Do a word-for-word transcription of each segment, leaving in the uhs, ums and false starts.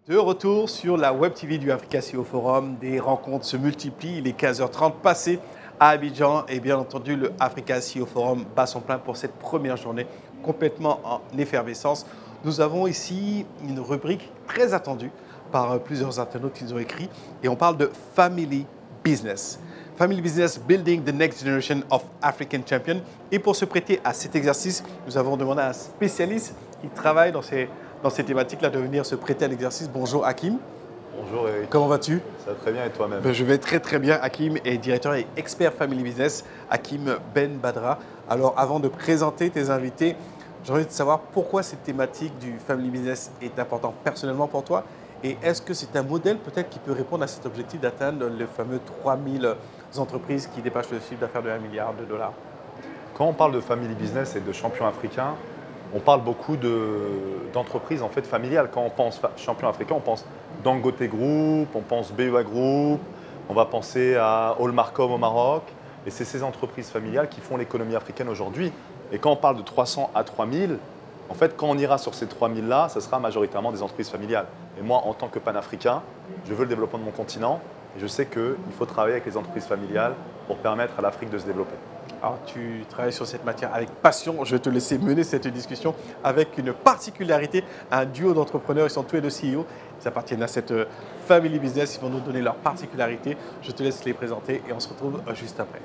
De retour sur la Web T V du Africa C E O Forum, des rencontres se multiplient, il est quinze heures trente passées à Abidjan et bien entendu le Africa C E O Forum bat son plein pour cette première journée complètement en effervescence. Nous avons ici une rubrique très attendue par plusieurs internautes qui nous ont écrit et on parle de Family Business. Family Business Building the Next Generation of African Champions. Et pour se prêter à cet exercice, nous avons demandé à un spécialiste qui travaille dans ces dans ces thématiques-là de venir se prêter à l'exercice. Bonjour Hakim. Bonjour Eric. Comment vas-tu? Ça va très bien et toi-même? Ben, je vais très très bien. Hakim est directeur et expert Family Business. Hakim Ben Badra. Alors avant de présenter tes invités, j'ai envie de savoir pourquoi cette thématique du Family Business est importante personnellement pour toi et est-ce que c'est un modèle peut-être qui peut répondre à cet objectif d'atteindre le fameux trois mille entreprises qui dépassent le chiffre d'affaires de un milliard de dollars? Quand on parle de Family Business et de champion africain, on parle beaucoup d'entreprises en fait familiales. Quand on pense champion africain, on pense Dangote Group, on pense B E A Group, on va penser à Allmarcom au Maroc. Et c'est ces entreprises familiales qui font l'économie africaine aujourd'hui. Et quand on parle de trois cents à trois mille, en fait, quand on ira sur ces trois mille là, ce sera majoritairement des entreprises familiales. Et moi, en tant que panafricain, je veux le développement de mon continent. Et je sais qu'il faut travailler avec les entreprises familiales pour permettre à l'Afrique de se développer. Alors, tu travailles sur cette matière avec passion. Je vais te laisser mener cette discussion avec une particularité, un duo d'entrepreneurs. Ils sont tous les deux C E O. Ils appartiennent à cette family business. Ils vont nous donner leurs particularités. Je te laisse les présenter et on se retrouve juste après.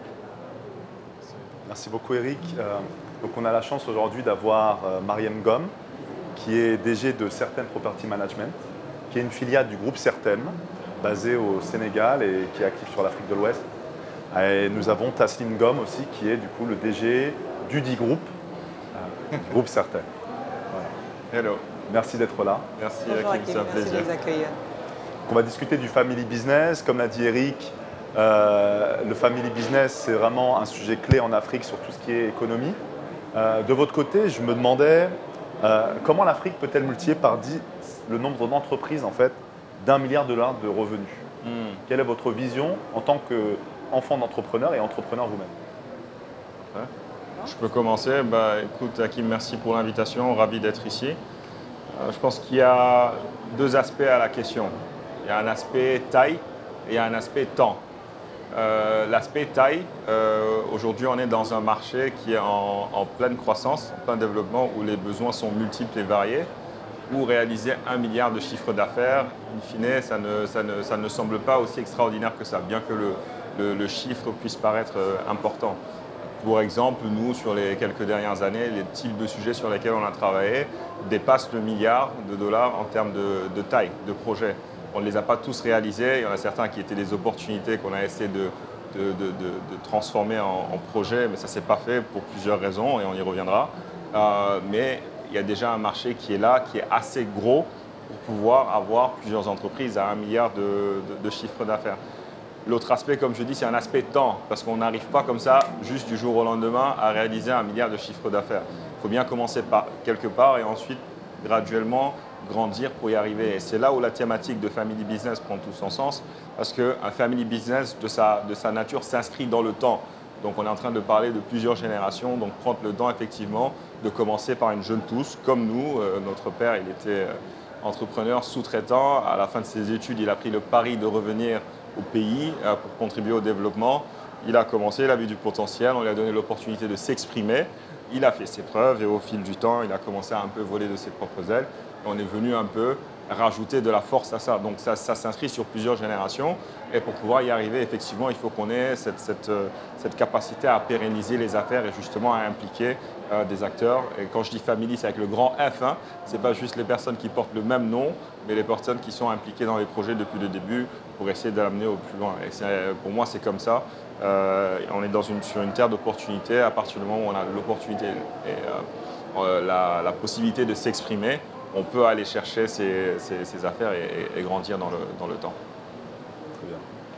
Merci beaucoup Eric. Euh, donc on a la chance aujourd'hui d'avoir euh, Mariam Gom, qui est D G de Certain Property Management, qui est une filiale du groupe Certain, basée au Sénégal et qui est active sur l'Afrique de l'Ouest. Et nous avons Taslim Gom aussi, qui est du coup le D G du D Group, euh, du groupe Certain. Voilà. Hello. Merci d'être là. Merci, Bonjour, Hakim, c'est un plaisir. Merci de nous accueillir. On va discuter du Family Business. Comme l'a dit Eric, euh, le Family Business, c'est vraiment un sujet clé en Afrique sur tout ce qui est économie. Euh, de votre côté, je me demandais euh, comment l'Afrique peut-elle multiplier par dix le nombre d'entreprises en fait, d'un milliard de dollars de revenus. Hmm. Quelle est votre vision en tant que enfant d'entrepreneur et entrepreneur vous-même? Ouais. Je peux commencer. Bah, écoute, Hakim, merci pour l'invitation. Ravi d'être ici. Euh, je pense qu'il y a deux aspects à la question. Il y a un aspect taille et il y a un aspect temps. Euh, L'aspect taille, euh, aujourd'hui, on est dans un marché qui est en, en pleine croissance, en plein développement, où les besoins sont multiples et variés, où réaliser un milliard de chiffre d'affaires, in fine, ça ne, ça, ne, ça ne semble pas aussi extraordinaire que ça, bien que le Le, le chiffre puisse paraître euh, important. Pour exemple, nous, sur les quelques dernières années, les types de sujets sur lesquels on a travaillé dépassent le milliard de dollars en termes de, de taille, de projet. On ne les a pas tous réalisés. Il y en a certains qui étaient des opportunités qu'on a essayé de, de, de, de, de transformer en, en projet, mais ça ne s'est pas fait pour plusieurs raisons et on y reviendra. Euh, mais il y a déjà un marché qui est là, qui est assez gros pour pouvoir avoir plusieurs entreprises à un milliard de, de, de chiffre d'affaires. L'autre aspect, comme je dis, c'est un aspect temps, parce qu'on n'arrive pas comme ça, juste du jour au lendemain, à réaliser un milliard de chiffre d'affaires. Il faut bien commencer par quelque part et ensuite, graduellement, grandir pour y arriver. Et c'est là où la thématique de Family Business prend tout son sens, parce qu'un Family Business, de sa, de sa nature, s'inscrit dans le temps. Donc on est en train de parler de plusieurs générations, donc prendre le temps, effectivement, de commencer par une jeune pousse, comme nous. Euh, notre père, il était entrepreneur, sous-traitant. À la fin de ses études, il a pris le pari de revenir au pays euh, pour contribuer au développement. Il a commencé, il a vu du potentiel, on lui a donné l'opportunité de s'exprimer. Il a fait ses preuves et au fil du temps, il a commencé à un peu voler de ses propres ailes. Et on est venu un peu rajouter de la force à ça. Donc ça, ça s'inscrit sur plusieurs générations. Et pour pouvoir y arriver, effectivement, il faut qu'on ait cette, cette, cette capacité à pérenniser les affaires et justement à impliquer euh, des acteurs. Et quand je dis family, c'est avec le grand F. Hein. Ce n'est pas juste les personnes qui portent le même nom, mais les personnes qui sont impliquées dans les projets depuis le début pour essayer de l'amener au plus loin. Et pour moi, c'est comme ça. Euh, on est dans une, sur une terre d'opportunités. À partir du moment où on a l'opportunité et euh, la, la possibilité de s'exprimer, on peut aller chercher ces, ces, ces affaires et, et, et grandir dans le, dans le temps. Très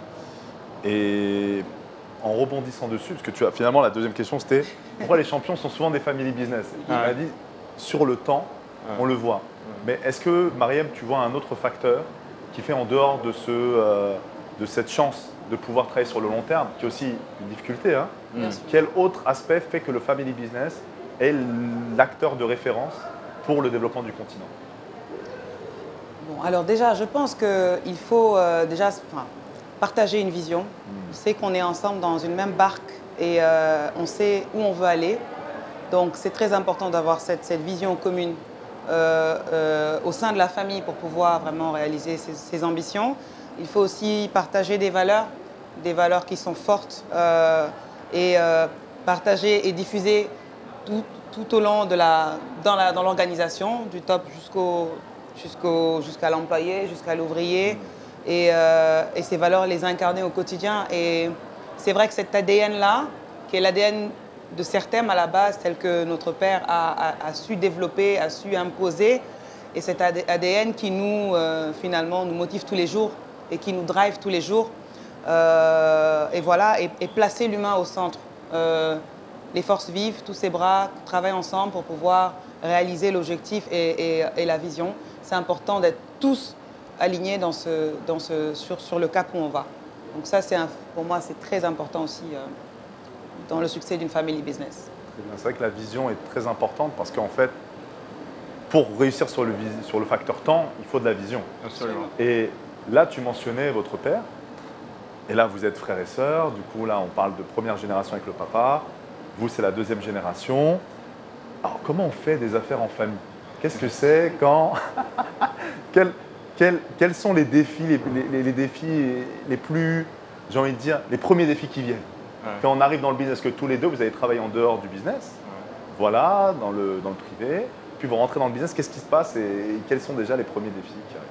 bien. Et en rebondissant dessus, parce que tu as, finalement, la deuxième question, c'était pourquoi les champions sont souvent des family business? Il m'a dit, sur le temps, on le voit. Mais est-ce que, Mariam, tu vois un autre facteur qui fait en dehors de, ce, euh, de cette chance de pouvoir travailler sur le long terme, qui est aussi une difficulté, hein, mm. Quel autre aspect fait que le family business est l'acteur de référence pour le développement du continent? Bon, alors déjà, je pense qu'il faut euh, déjà enfin, partager une vision. On sait qu'on est ensemble dans une même barque et euh, on sait où on veut aller. Donc, c'est très important d'avoir cette, cette vision commune euh, euh, au sein de la famille pour pouvoir vraiment réaliser ses, ses ambitions. Il faut aussi partager des valeurs, des valeurs qui sont fortes euh, et euh, partager et diffuser tout, tout au long de la, dans la, dans l'organisation, du top jusqu'au, jusqu'au, jusqu'à l'employé, jusqu'à l'ouvrier. Et, euh, et ces valeurs, les incarner au quotidien. Et c'est vrai que cet A D N-là, qui est l'A D N de Certem à la base, tel que notre père a, a, a su développer, a su imposer, et cet A D N qui nous, euh, finalement, nous motive tous les jours et qui nous drive tous les jours. Euh, et voilà, et, et placer l'humain au centre. Euh, les forces vives, tous ces bras travaillent ensemble pour pouvoir réaliser l'objectif et, et, et la vision. C'est important d'être tous alignés dans ce, dans ce, sur, sur le cap où on va. Donc ça, c'est un, pour moi, c'est très important aussi euh, dans le succès d'une family business. C'est vrai que la vision est très importante parce qu'en fait, pour réussir sur le, sur le facteur temps, il faut de la vision. Absolument. Et là, tu mentionnais votre père. Et là, vous êtes frères et sœurs. Du coup, là, on parle de première génération avec le papa. Vous, c'est la deuxième génération. Alors, comment on fait des affaires en famille? Qu'est-ce que c'est quand quels, quels, quels sont les défis, les, les, les défis les plus, j'ai envie de dire, les premiers défis qui viennent? Ouais. Quand on arrive dans le business, que tous les deux, vous avez travaillé en dehors du business, ouais. Voilà, dans le, dans le privé. Puis vous rentrez dans le business, qu'est-ce qui se passe et quels sont déjà les premiers défis qui arrivent?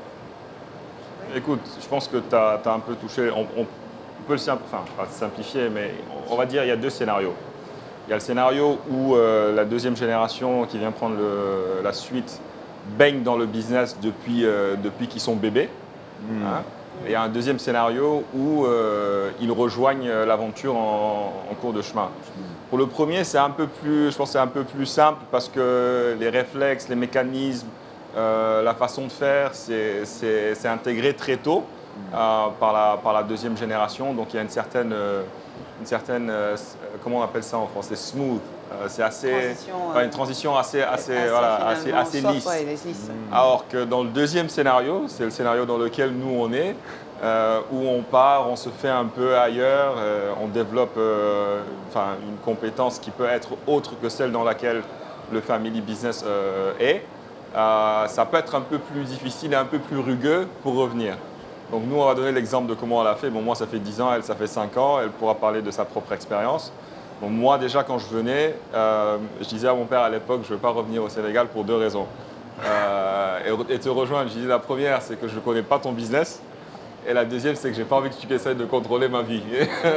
Écoute, je pense que tu as, as un peu touché, on, on peut le simplifier, enfin, pas simplifier, mais on va dire qu'il y a deux scénarios. Il y a le scénario où euh, la deuxième génération qui vient prendre le, la suite baigne dans le business depuis, euh, depuis qu'ils sont bébés. Mmh. Hein. Et il y a un deuxième scénario où euh, ils rejoignent l'aventure en, en cours de chemin. Mmh. Pour le premier, c'est un peu plus, je pense que c'est un peu plus simple parce que les réflexes, les mécanismes, Euh, la façon de faire, c'est intégré très tôt euh, par, la, par la deuxième génération. Donc il y a une certaine, euh, une certaine euh, comment on appelle ça en français, smooth. Euh, c'est assez, transition, euh, une transition assez, assez, assez, voilà, assez, assez lisse. Ouais, lisse. Mmh. Alors que dans le deuxième scénario, c'est le scénario dans lequel nous on est, euh, où on part, on se fait un peu ailleurs, euh, on développe euh, enfin, une compétence qui peut être autre que celle dans laquelle le family business euh, est. Euh, ça peut être un peu plus difficile et un peu plus rugueux pour revenir. Donc nous, on va donner l'exemple de comment elle a fait. Bon, moi, ça fait dix ans, elle, ça fait cinq ans. Elle pourra parler de sa propre expérience. Bon, moi, déjà, quand je venais, euh, je disais à mon père à l'époque, je ne veux pas revenir au Sénégal pour deux raisons. Euh, et, et te rejoindre, je disais la première, c'est que je ne connais pas ton business. Et la deuxième, c'est que je n'ai pas envie que tu essaies de contrôler ma vie.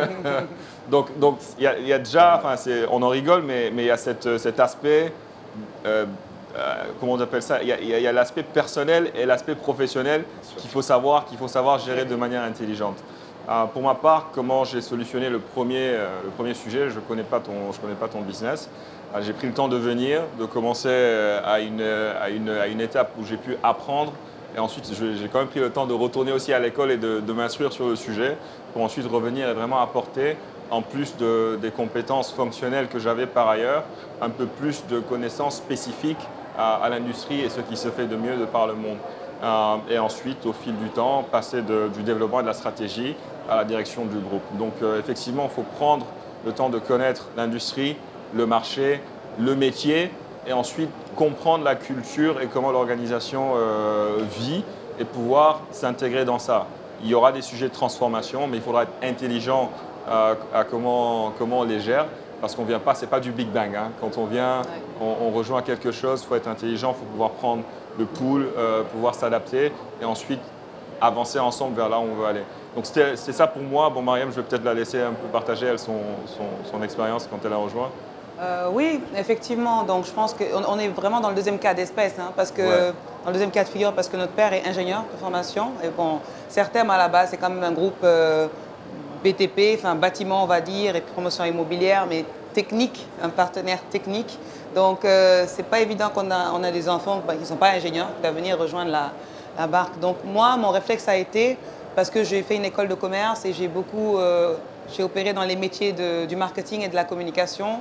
donc, donc, il y, y a déjà, enfin, on en rigole, mais il y a cette, cet aspect... Euh, Euh, comment on appelle ça? Il y a, a, a l'aspect personnel et l'aspect professionnel qu'il faut savoir, qu'il faut savoir gérer de manière intelligente. Euh, pour ma part, comment j'ai solutionné le premier, euh, le premier sujet, je ne connais pas ton, je connais pas ton business. Euh, j'ai pris le temps de venir, de commencer à une, à une, à une étape où j'ai pu apprendre. Et ensuite, j'ai quand même pris le temps de retourner aussi à l'école et de, de m'instruire sur le sujet pour ensuite revenir et vraiment apporter, en plus de, des compétences fonctionnelles que j'avais par ailleurs, un peu plus de connaissances spécifiques à, à l'industrie et ce qui se fait de mieux de par le monde. Euh, et ensuite, au fil du temps, passer de, du développement et de la stratégie à la direction du groupe. Donc euh, effectivement, il faut prendre le temps de connaître l'industrie, le marché, le métier, et ensuite comprendre la culture et comment l'organisation euh, vit et pouvoir s'intégrer dans ça. Il y aura des sujets de transformation, mais il faudra être intelligent euh, à comment, comment on les gère, parce qu'on ne vient pas, ce n'est pas du Big Bang. Hein. Quand on vient, on, on rejoint quelque chose, il faut être intelligent, il faut pouvoir prendre le pool, euh, pouvoir s'adapter et ensuite avancer ensemble vers là où on veut aller. Donc c'est ça pour moi. Bon, Mariam, je vais peut-être la laisser un peu partager elle, son, son, son expérience quand elle a rejoint. Euh, oui, effectivement. Donc, je pense qu'on on est vraiment dans le deuxième cas d'espèce, hein, parce que ouais. dans le deuxième cas de figure, parce que notre père est ingénieur de formation. Et bon, Certem à la base, c'est quand même un groupe euh, B T P, enfin bâtiment, on va dire, et promotion immobilière, mais technique, un partenaire technique. Donc, euh, c'est pas évident qu'on a, on a des enfants bah, qui ne sont pas ingénieurs, qui doivent venir rejoindre la, la barque. Donc, moi, mon réflexe a été, parce que j'ai fait une école de commerce et j'ai beaucoup, euh, j'ai opéré dans les métiers de, du marketing et de la communication.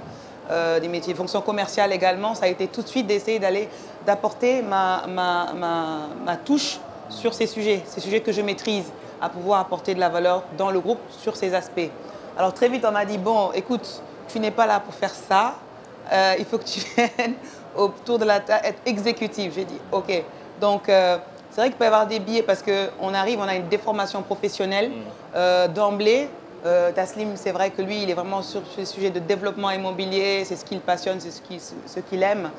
euh, des métiers de fonction commerciale également, ça a été tout de suite d'essayer d'aller, d'apporter ma, ma, ma, ma touche sur ces sujets, ces sujets que je maîtrise, à pouvoir apporter de la valeur dans le groupe sur ces aspects. Alors très vite, on m'a dit, bon, écoute, tu n'es pas là pour faire ça, euh, il faut que tu viennes autour de la table, être exécutif. J'ai dit, ok. Donc, euh, c'est vrai qu'il peut y avoir des biais parce qu'on arrive, on a une déformation professionnelle euh, d'emblée. Euh, Taslim, c'est vrai que lui, il est vraiment sur ce sujet de développement immobilier, c'est ce qui le passionne, c'est ce qu'il ce qu'il aime.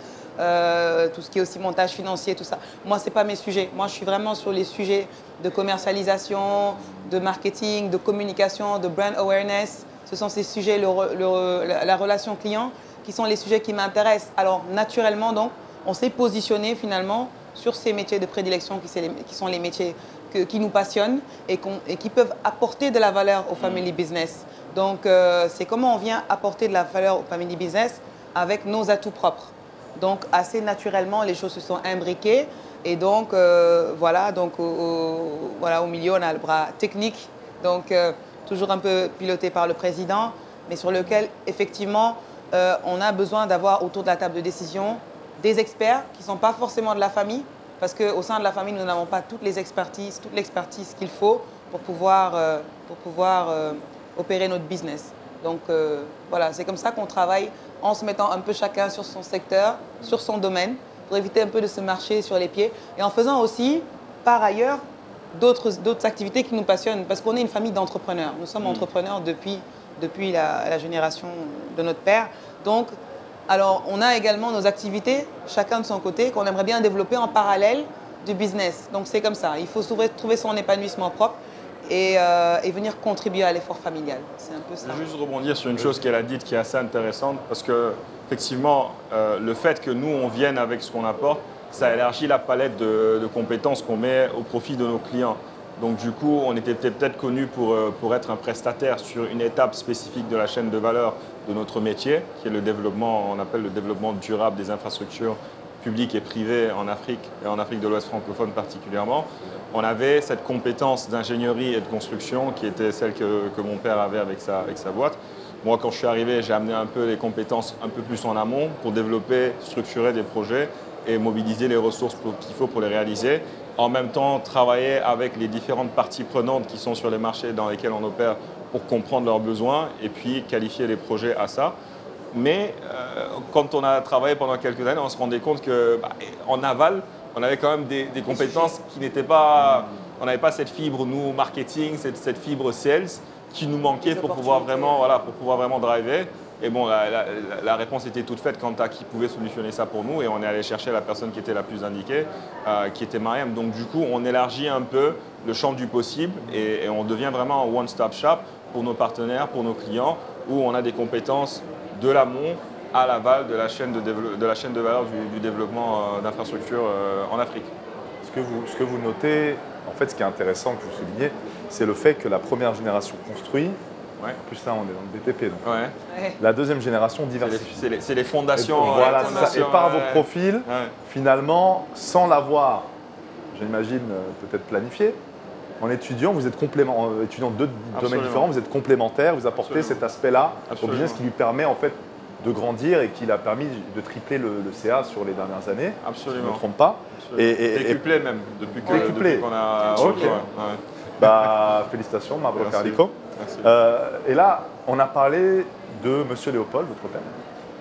Euh, tout ce qui est aussi montage financier, tout ça. Moi, ce n'est pas mes sujets. Moi, je suis vraiment sur les sujets de commercialisation, de marketing, de communication, de brand awareness. Ce sont ces sujets, le, le, la, la relation client, qui sont les sujets qui m'intéressent. Alors, naturellement, donc, on s'est positionné finalement sur ces métiers de prédilection qui, les, qui sont les métiers que, qui nous passionnent et, qu'on, et qui peuvent apporter de la valeur au family business. Donc, euh, c'est comment on vient apporter de la valeur au family business avec nos atouts propres. Donc, assez naturellement, les choses se sont imbriquées. Et donc, euh, voilà, donc au, au, voilà, au milieu, on a le bras technique, donc euh, toujours un peu piloté par le président, mais sur lequel, effectivement, euh, on a besoin d'avoir autour de la table de décision des experts qui ne sont pas forcément de la famille, parce qu'au sein de la famille, nous n'avons pas toutes les expertises, toute l'expertise qu'il faut pour pouvoir, euh, pour pouvoir euh, opérer notre business. Donc, euh, voilà, c'est comme ça qu'on travaille en se mettant un peu chacun sur son secteur, sur son domaine, pour éviter un peu de se marcher sur les pieds. Et en faisant aussi, par ailleurs, d'autres d'autres activités qui nous passionnent. Parce qu'on est une famille d'entrepreneurs. Nous sommes mmh. entrepreneurs depuis, depuis la, la génération de notre père. Donc, alors, on a également nos activités, chacun de son côté, qu'on aimerait bien développer en parallèle du business. Donc, c'est comme ça. Il faut trouver son épanouissement propre. Et, euh, et venir contribuer à l'effort familial. C'est un peu ça. Je vais juste rebondir sur une chose qu'elle a dite qui est assez intéressante parce que, effectivement, euh, le fait que nous, on vienne avec ce qu'on apporte, ça élargit la palette de, de compétences qu'on met au profit de nos clients. Donc, du coup, on était peut-être connus pour, pour être un prestataire sur une étape spécifique de la chaîne de valeur de notre métier, qui est le développement, on appelle le développement durable des infrastructures publiques et privées en Afrique, et en Afrique de l'Ouest francophone particulièrement. On avait cette compétence d'ingénierie et de construction qui était celle que, que mon père avait avec sa, avec sa boîte. Moi, quand je suis arrivé, j'ai amené un peu les compétences un peu plus en amont pour développer, structurer des projets et mobiliser les ressources qu'il faut pour les réaliser. En même temps, travailler avec les différentes parties prenantes qui sont sur les marchés dans lesquels on opère pour comprendre leurs besoins et puis qualifier les projets à ça. Mais euh, quand on a travaillé pendant quelques années, on se rendait compte qu'en bah, aval, on avait quand même des, des compétences qui n'étaient pas... On n'avait pas cette fibre, nous, marketing, cette, cette fibre sales qui nous manquait pour pouvoir, vraiment, voilà, pour pouvoir vraiment driver. Et bon, la, la, la réponse était toute faite quant à qui pouvait solutionner ça pour nous. Et on est allé chercher la personne qui était la plus indiquée, euh, qui était Mariam. Donc du coup, on élargit un peu le champ du possible et, et on devient vraiment un one-stop shop pour nos partenaires, pour nos clients, où on a des compétences de l'amont à l'aval de la chaîne de, de, la chaîne de valeur du, du développement euh, d'infrastructures euh, en Afrique. Ce que, vous, ce que vous notez, en fait, ce qui est intéressant que vous soulignez, c'est le fait que la première génération construit, ouais. En plus là on est dans le B T P, donc ouais. La deuxième génération diversifie. C'est les, les, les fondations. Et, voilà, les fondations, ça. Et par ouais. vos profils, ouais. Finalement, sans l'avoir, j'imagine, peut-être planifié, en étudiant, vous êtes complément, en étudiant deux Absolument. Domaines différents, vous êtes complémentaires, vous apportez Absolument. Cet aspect-là au business qui lui permet en fait de grandir et qui l'a permis de tripler le, le C A sur les dernières années. Absolument. Si je ne me trompe pas. Et, et, Décuplé et, même, depuis qu'on depuis a... Okay. Ouais. Ouais. Bah, félicitations, Mabrouk Arliko. Euh, et là, on a parlé de Monsieur Léopold, votre père.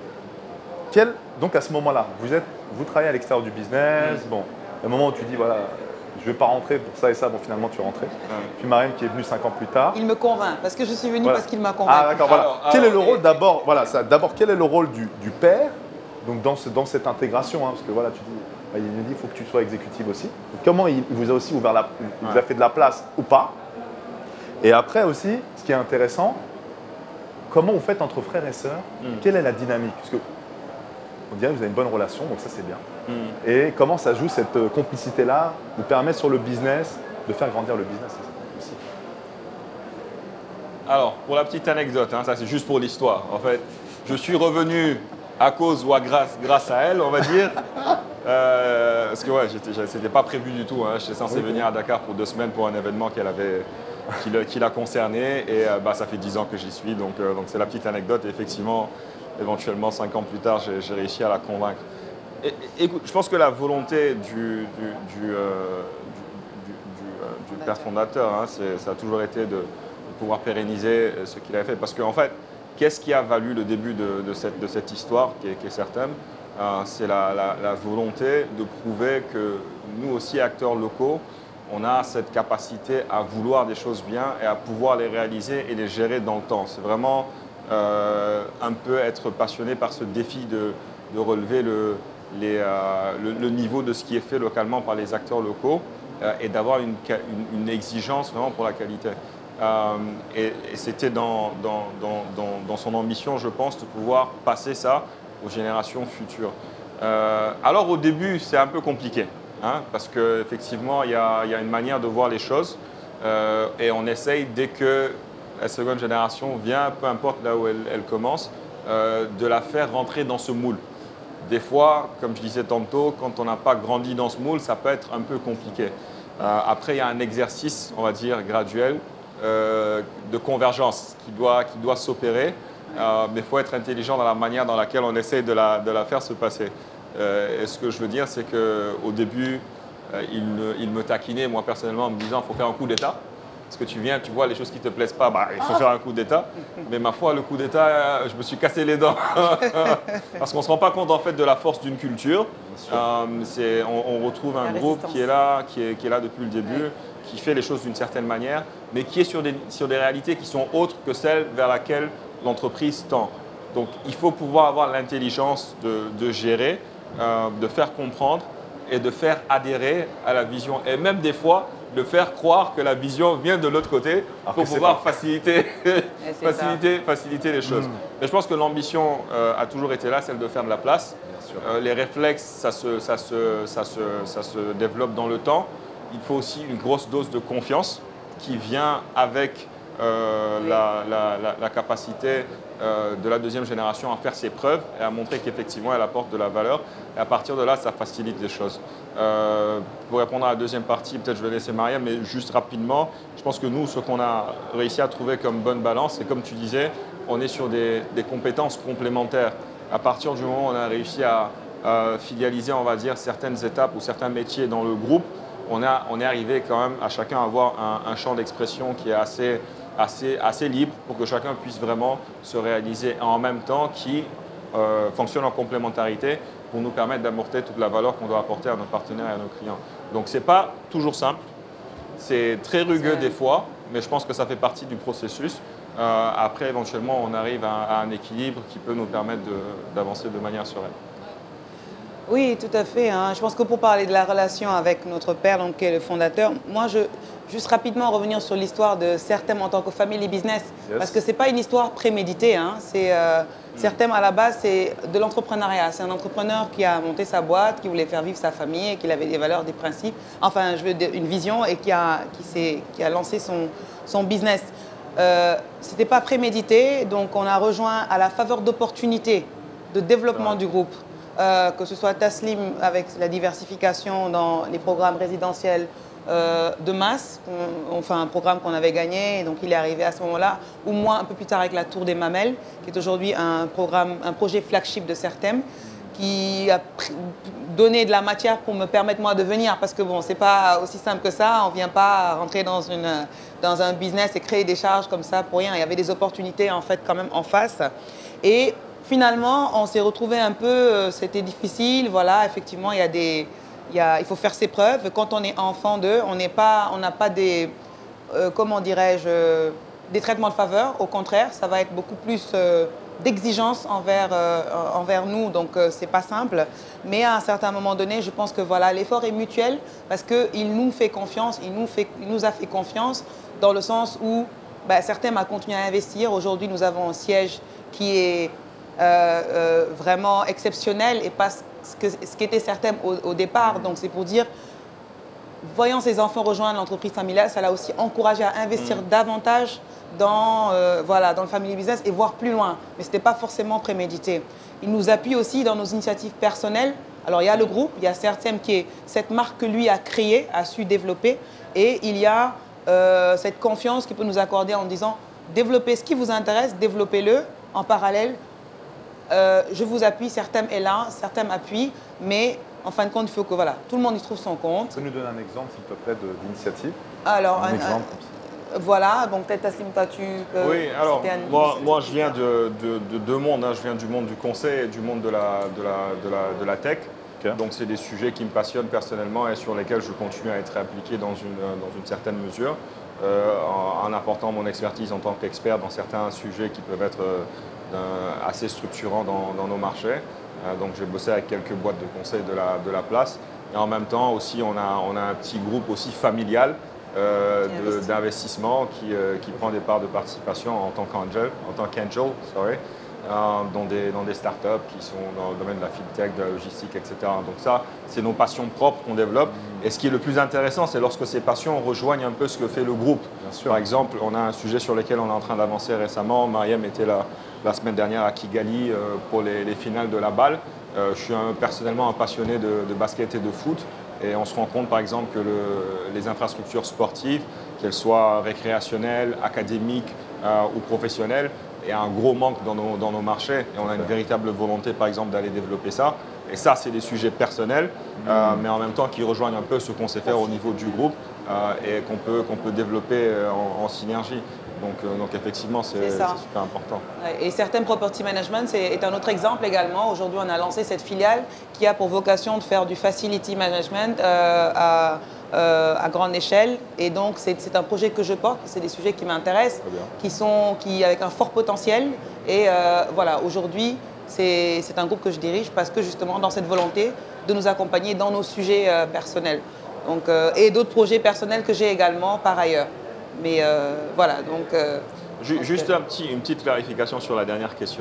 Quel, donc à ce moment-là, vous, êtes, vous travaillez à l'extérieur du business, mmh. Bon, au moment où tu dis, voilà, je ne vais pas rentrer pour ça et ça, bon finalement tu es rentré. Ouais. Puis Mariam qui est venue cinq ans plus tard. Il me convainc, parce que je suis venue voilà. Parce qu'il m'a convaincu. Ah d'accord, voilà. Alors, quel alors, est le rôle d'abord, voilà, ça, d'abord quel est le rôle du, du père, donc dans, ce, dans cette intégration, hein, parce que voilà, tu dis, il nous dit, il faut que tu sois exécutive aussi. Donc, comment il, il vous a aussi ouvert la, il ouais. vous a fait de la place ou pas. Et après aussi, ce qui est intéressant, comment vous faites entre frères et sœurs, mm. Quelle est la dynamique? Parce que on dirait que vous avez une bonne relation, donc ça c'est bien. Mm. Et comment ça joue cette complicité-là, vous permet sur le business de faire grandir le business aussi. Alors, pour la petite anecdote, hein, ça c'est juste pour l'histoire. En fait, je suis revenu à cause ou à grâce, grâce à elle, on va dire. euh, parce que ouais, c'était pas prévu du tout. Hein. J'étais censé oui. venir à Dakar pour deux semaines pour un événement qu'elle avait, qui l'a concerné. Et euh, bah, ça fait dix ans que j'y suis. Donc euh, donc c'est la petite anecdote. Et effectivement, éventuellement, cinq ans plus tard, j'ai réussi à la convaincre. Et, écoute, je pense que la volonté du, du, du, euh, du, du, euh, du père fondateur, hein, ça a toujours été de, de pouvoir pérenniser ce qu'il avait fait. Parce qu'en fait, qu'est-ce qui a valu le début de, de, cette, de cette histoire qui est, qui est certaine? euh, C'est la, la, la volonté de prouver que nous aussi, acteurs locaux, on a cette capacité à vouloir des choses bien et à pouvoir les réaliser et les gérer dans le temps. C'est vraiment euh, un peu être passionné par ce défi de, de relever le, les, euh, le, le niveau de ce qui est fait localement par les acteurs locaux euh, et d'avoir une, une, une exigence vraiment pour la qualité. Euh, et et c'était dans, dans, dans, dans, dans son ambition, je pense, de pouvoir passer ça aux générations futures. Euh, alors au début, c'est un peu compliqué. Hein, parce qu'effectivement, il y, y a une manière de voir les choses euh, et on essaye, dès que la seconde génération vient, peu importe là où elle, elle commence, euh, de la faire rentrer dans ce moule. Des fois, comme je disais tantôt, quand on n'a pas grandi dans ce moule, ça peut être un peu compliqué. Euh, après, il y a un exercice, on va dire, graduel euh, de convergence qui doit, qui doit s'opérer, euh, mais il faut être intelligent dans la manière dans laquelle on essaye de la, de la faire se passer. Euh, et ce que je veux dire, c'est qu'au début, euh, il, me, il me taquinait, moi personnellement, en me disant qu'il faut faire un coup d'État. Parce que tu viens, tu vois les choses qui ne te plaisent pas, bah, il faut faire un coup d'État. Mais ma foi, le coup d'État, je me suis cassé les dents. Parce qu'on ne se rend pas compte en fait de la force d'une culture. Euh, c'est, on, on retrouve un la groupe résistance. qui est là, qui est, qui est là depuis le début, ouais. Qui fait les choses d'une certaine manière, mais qui est sur des, sur des réalités qui sont autres que celles vers laquelle l'entreprise tend. Donc il faut pouvoir avoir l'intelligence de, de gérer, euh, de faire comprendre et de faire adhérer à la vision. Et même des fois, de faire croire que la vision vient de l'autre côté pour pouvoir faciliter, faciliter, faciliter les choses. Mmh. Mais je pense que l'ambition euh, a toujours été là, celle de faire de la place. Euh, les réflexes, ça se, ça, se, ça, se, ça se développe dans le temps. Il faut aussi une grosse dose de confiance qui vient avec euh, oui. la, la, la, la capacité euh, de la deuxième génération à faire ses preuves et à montrer qu'effectivement elle apporte de la valeur. Et à partir de là, ça facilite les choses. Euh, pour répondre à la deuxième partie, peut-être je vais laisser Mariam, mais juste rapidement, je pense que nous, ce qu'on a réussi à trouver comme bonne balance, c'est comme tu disais, on est sur des, des compétences complémentaires. À partir du moment où on a réussi à, à filialiser, on va dire, certaines étapes ou certains métiers dans le groupe, on, a, on est arrivé quand même à chacun avoir un, un champ d'expression qui est assez, assez, assez libre pour que chacun puisse vraiment se réaliser en même temps, qui euh, fonctionne en complémentarité pour nous permettre d'apporter toute la valeur qu'on doit apporter à nos partenaires et à nos clients. Donc ce n'est pas toujours simple, c'est très rugueux des fois, mais je pense que ça fait partie du processus. Euh, après, éventuellement, on arrive à, à un équilibre qui peut nous permettre d'avancer de, de manière sereine. Oui, tout à fait. Hein. Je pense que pour parler de la relation avec notre père, donc, qui est le fondateur, moi, je juste rapidement revenir sur l'histoire de Certem en tant que family business, yes. Parce que ce n'est pas une histoire préméditée. Hein. C'est, euh, mm. Certem, à la base, c'est de l'entrepreneuriat. C'est un entrepreneur qui a monté sa boîte, qui voulait faire vivre sa famille, et qui avait des valeurs, des principes, enfin, je veux dire, une vision, et qui a, qui s'est, qui a lancé son, son business. Euh, ce n'était pas prémédité, donc on a rejoint à la faveur d'opportunités de développement ouais. du groupe. Euh, que ce soit Taslim avec la diversification dans les programmes résidentiels euh, de masse, on, enfin un programme qu'on avait gagné, donc il est arrivé à ce moment-là, ou moi un peu plus tard avec la Tour des Mamelles, qui est aujourd'hui un programme, un projet flagship de Certem, qui a donné de la matière pour me permettre moi de venir, parce que bon, c'est pas aussi simple que ça, on vient pas rentrer dans, une, dans un business et créer des charges comme ça pour rien. Il y avait des opportunités en fait quand même en face. Et finalement, on s'est retrouvé un peu, c'était difficile, voilà, effectivement, il y a des, il, y a, il faut faire ses preuves. Quand on est enfant d'eux, on n'est pas, on n'a pas des, euh, comment dirais-je, des traitements de faveur. Au contraire, ça va être beaucoup plus euh, d'exigence envers, euh, envers nous, donc euh, c'est pas simple. Mais à un certain moment donné, je pense que voilà, l'effort est mutuel parce qu'il nous fait confiance, il nous, fait, il nous a fait confiance dans le sens où bah, Certem a continué à investir. Aujourd'hui, nous avons un siège qui est Euh, euh, vraiment exceptionnel et pas ce, que, ce qui était certain au, au départ. Donc c'est pour dire, voyant ses enfants rejoindre l'entreprise familiale, ça l'a aussi encouragé à investir mmh. davantage dans, euh, voilà, dans le family business et voir plus loin. Mais ce n'était pas forcément prémédité. Il nous appuie aussi dans nos initiatives personnelles. Alors il y a le groupe, il y a Certem qui est cette marque que lui a créée, a su développer, et il y a euh, cette confiance qu'il peut nous accorder en disant, développez ce qui vous intéresse, développez-le en parallèle. euh, je vous appuie, certains est là, certains m'appuient, mais en fin de compte, il faut que voilà, tout le monde y trouve son compte. Tu peux nous donner un exemple, s'il te plaît, d'initiative? Alors, un, un exemple. un, voilà, donc peut-être Taslim, toi, tu peux... Oui, alors, moi, moi je viens de, de, de deux mondes. Hein. Je viens du monde du conseil et du monde de la, de la, de la, de la tech. Okay. Donc, c'est des sujets qui me passionnent personnellement et sur lesquels je continue à être impliqué dans une, dans une certaine mesure, euh, en, en apportant mon expertise en tant qu'expert dans certains sujets qui peuvent être euh, assez structurants dans, dans nos marchés. Euh, donc, j'ai bossé avec quelques boîtes de conseil de la, de la place. Et en même temps, aussi, on a, on a un petit groupe aussi familial euh, d'investissement qui, euh, qui prend des parts de participation en tant qu'angel, en tant qu'angel, sorry, euh, dans des, dans des startups qui sont dans le domaine de la fintech, de la logistique, et cetera. Donc ça, c'est nos passions propres qu'on développe. Et ce qui est le plus intéressant, c'est lorsque ces passions rejoignent un peu ce que fait le groupe. Bien sûr. Par exemple, on a un sujet sur lequel on est en train d'avancer récemment. Mariam était là la semaine dernière à Kigali euh, pour les, les finales de la balle. Euh, je suis un, personnellement un passionné de, de basket et de foot. Et on se rend compte, par exemple, que le, les infrastructures sportives, qu'elles soient récréationnelles, académiques euh, ou professionnelles, il y a un gros manque dans nos, dans nos marchés. Et on a une véritable volonté, par exemple, d'aller développer ça. Et ça, c'est des sujets personnels, euh, mais en même temps qui rejoignent un peu ce qu'on sait faire au niveau du groupe euh, et qu'on peut, qu'on peut développer en, en synergie. Donc, euh, donc effectivement, c'est super important. Et certains property management est, est un autre exemple également. Aujourd'hui, on a lancé cette filiale qui a pour vocation de faire du facility management euh, à, euh, à grande échelle. Et donc, c'est un projet que je porte, c'est des sujets qui m'intéressent, qui sont qui, avec un fort potentiel. Et euh, voilà, aujourd'hui, c'est un groupe que je dirige parce que justement, dans cette volonté de nous accompagner dans nos sujets euh, personnels. Donc, euh, et d'autres projets personnels que j'ai également par ailleurs. Mais euh, voilà, donc... Euh, Juste un petit, une petite clarification sur la dernière question.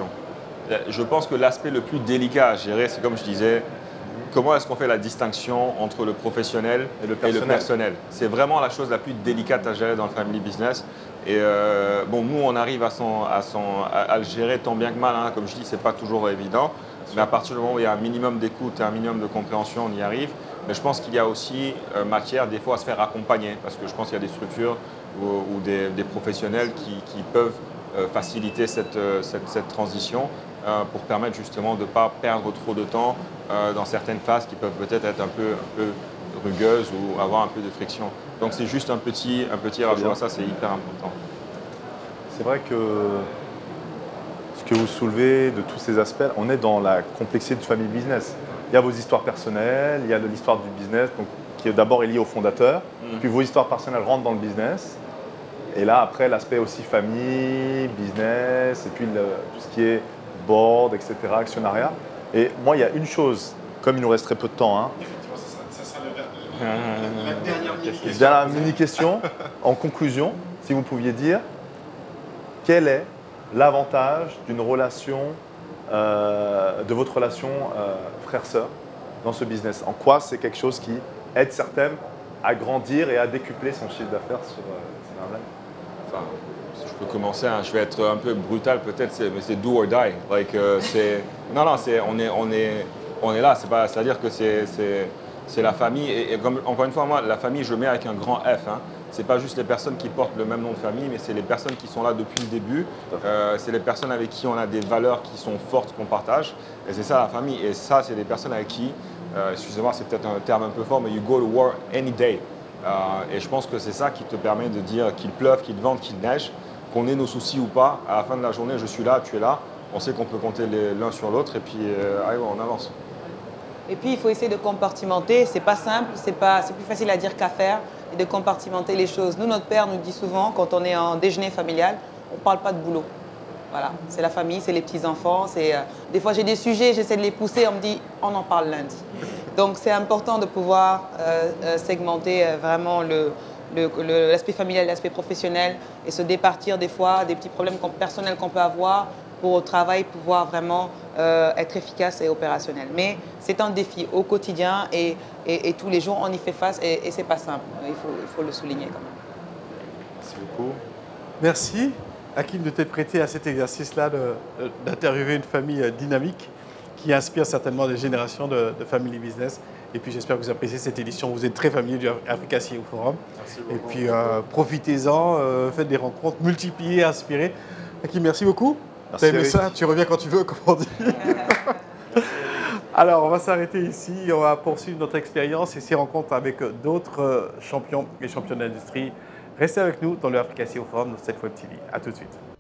Je pense que l'aspect le plus délicat à gérer, c'est comme je disais, comment est-ce qu'on fait la distinction entre le professionnel et le personnel, personnel. C'est vraiment la chose la plus délicate à gérer dans le family business. Et euh, bon, nous, on arrive à, son, à, son, à, à le gérer tant bien que mal. Hein. Comme je dis, ce n'est pas toujours évident. Mais à partir du moment où il y a un minimum d'écoute et un minimum de compréhension, on y arrive. Mais je pense qu'il y a aussi euh, matière, des fois, à se faire accompagner. Parce que je pense qu'il y a des structures ou, ou des, des professionnels qui, qui peuvent euh, faciliter cette, euh, cette, cette transition euh, pour permettre justement de ne pas perdre trop de temps euh, dans certaines phases qui peuvent peut-être être un peu, un peu rugueuses ou avoir un peu de friction. Donc c'est juste un petit, un petit rajout à ça, c'est hyper important. C'est vrai que ce que vous soulevez de tous ces aspects, on est dans la complexité du family business. Il y a vos histoires personnelles, il y a l'histoire du business, donc, qui d'abord est liée au fondateur, mmh. puis vos histoires personnelles rentrent dans le business, et là après l'aspect aussi famille, business, et puis le, tout ce qui est board, et cetera, actionnariat. Et moi, il y a une chose, comme il nous reste très peu de temps, hein, effectivement, ça sera, ça sera le, la, la dernière mini-question. Dernière mini-question, en conclusion, si vous pouviez dire, quel est l'avantage d'une relation, euh, de votre relation euh, frère-sœur dans ce business? En quoi c'est quelque chose qui aide certaines à grandir et à décupler son chiffre d'affaires sur euh, un enfin, si je peux commencer, hein, je vais être un peu brutal peut-être, mais c'est do or die. Like, euh, non, non, c'est, on, est, on, est, on est là, c'est-à-dire que c'est la famille. Et, et comme, encore une fois, moi, la famille, je mets avec un grand F. Hein. Ce n'est pas juste les personnes qui portent le même nom de famille, mais c'est les personnes qui sont là depuis le début. Euh, c'est les personnes avec qui on a des valeurs qui sont fortes, qu'on partage. Et c'est ça la famille. Et ça, c'est des personnes avec qui, euh, excusez-moi, c'est peut-être un terme un peu fort, mais you go to war any day. Euh, et je pense que c'est ça qui te permet de dire qu'il pleuve, qu'il vente, qu'il neige, qu'on ait nos soucis ou pas. À la fin de la journée, je suis là, tu es là. On sait qu'on peut compter l'un sur l'autre et puis euh, allez, on avance. Et puis, il faut essayer de compartimenter. C'est pas simple, c'est pas, c'est plus facile à dire qu'à faire. Et de compartimenter les choses. Nous, notre père nous dit souvent, quand on est en déjeuner familial, on ne parle pas de boulot. Voilà, c'est la famille, c'est les petits-enfants. Euh, des fois, j'ai des sujets, j'essaie de les pousser, on me dit, on en parle lundi. Donc, c'est important de pouvoir euh, euh, segmenter euh, vraiment l'aspect familial, l'aspect professionnel et se départir des fois des petits problèmes qu'on, personnels qu'on peut avoir pour au travail pouvoir vraiment euh, être efficace et opérationnel. Mais c'est un défi au quotidien et, et, et tous les jours on y fait face et, et c'est pas simple. Il faut, il faut le souligner quand même. Merci beaucoup. Merci Hakim de t'être prêté à cet exercice-là d'interviewer une famille dynamique qui inspire certainement des générations de, de family business. Et puis j'espère que vous appréciez cette édition. Vous êtes très familier du Africa C E O Forum. Merci beaucoup. Et puis euh, profitez-en, euh, faites des rencontres, multipliez, inspirez. Hakim, merci beaucoup. T'as aimé Eric. ça? Tu reviens quand tu veux, comme on dit. Alors, on va s'arrêter ici. On va poursuivre notre expérience et ces rencontres avec d'autres champions et championnes d'industrie. Restez avec nous dans le Africa C E O Forum de cette Web T V. À tout de suite.